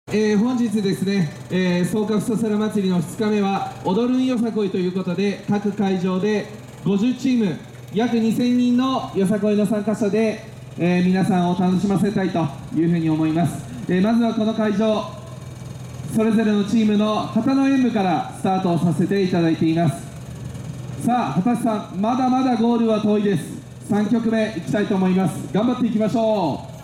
本日ですね、草加ふささら祭りの2日目は踊るんよさこいということで、各会場で50チーム約2000人のよさこいの参加者で、皆さんを楽しませたいというふうに思います。まずはこの会場、それぞれのチームの旗の演舞からスタートをさせていただいています。さあ、畑さん、まだまだゴールは遠いです。3曲目いきたいと思います。頑張っていきましょう。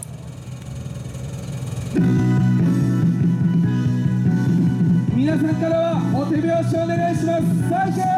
皆さんからはお手拍子お願いします。最初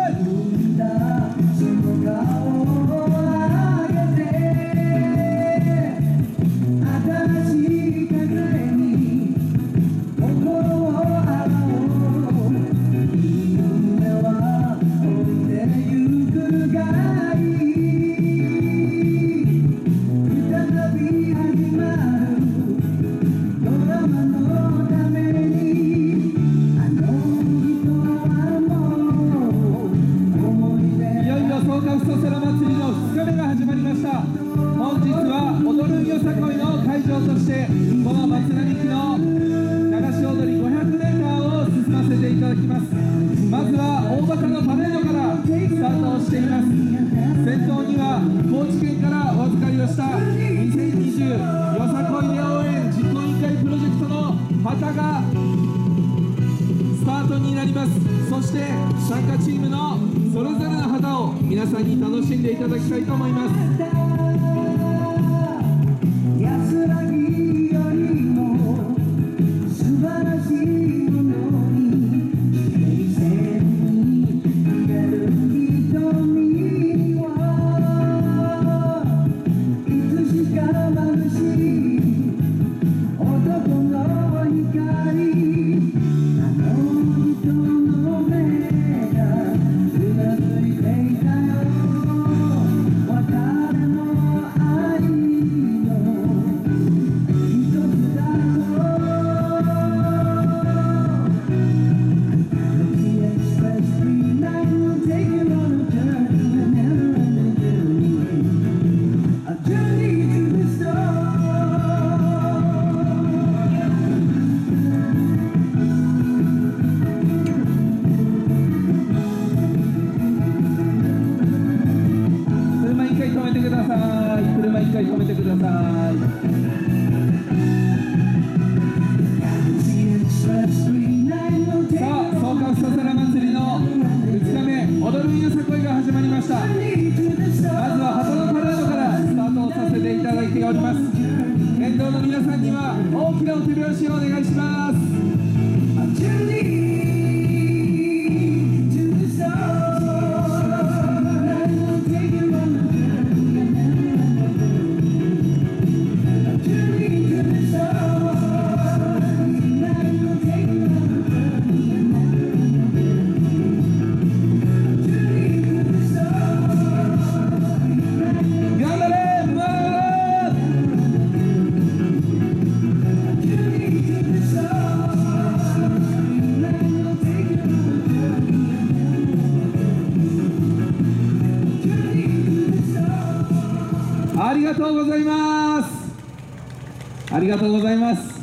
本日は踊るんよさこいの会場としてこの松並木の流し踊り500年間を進ませていただきます。まずは大バカのパレードからスタートをしています。先頭には高知県からお預かりをした2020よさこいで応援実行委員会プロジェクトの旗がスタートになります。そして参加チームのそれぞれの旗を皆さんに楽しんでいただきたいと思います。車一回止めてください。さあ、草加ふささら祭りの2日目、踊るんよさこいが始まりました。まずは旗のパレードからスタートをさせていただいております。沿道の皆さんには大きなお手拍子をお願いします。ありがとうございます。ありがとうございます。